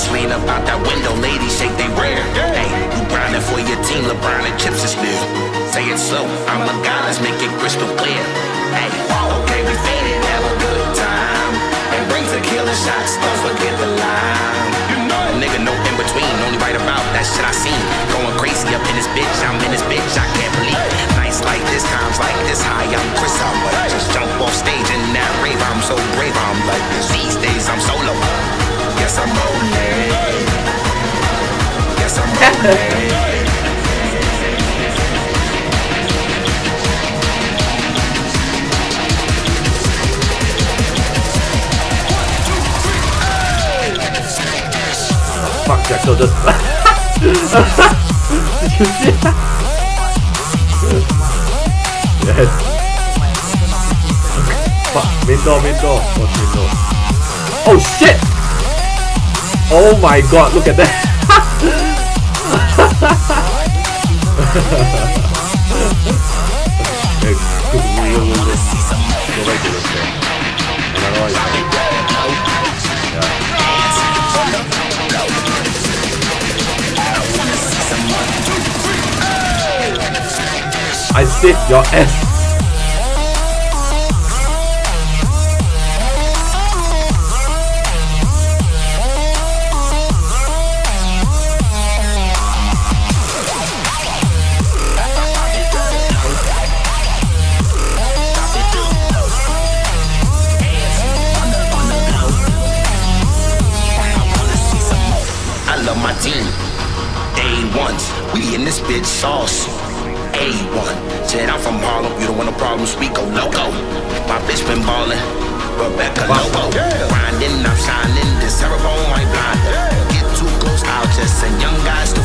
bus lean up out that window, ladies shake they rear. Hey, you grinding for your team, LeBron and chips is new. Say it slow, I'm a guy, let's make it crystal clear. Hey, okay, we faded, have a good time. And bring tequila shots, don't forget the lime. You know a nigga, no in between, only right about that shit I seen. Going crazy up in this bitch, I'm in this bitch, I can't believe. Nights like this, times like this, high, I'm Chris, I'm like, just jump off stage in that rave, I'm so brave, I'm like this. These days I'm solo. Yes, I'm rolling. Yes, I'm rolling. Fuck, Jackal just... Did you see that? Yes. Fuck, window. What's window? Oh shit! Oh my god, look at that! Hey, go back to this thing. Another one. Yeah. I saved your ass. I love my team. Day ones, we in this bitch sauce. A1, said I'm from Harlem, you don't want no problems, we go loco. My bitch been ballin', Rebecca Lobo. Grinding, I'm shining, this cerebral, I blind. Get too close, I'll just send young guys to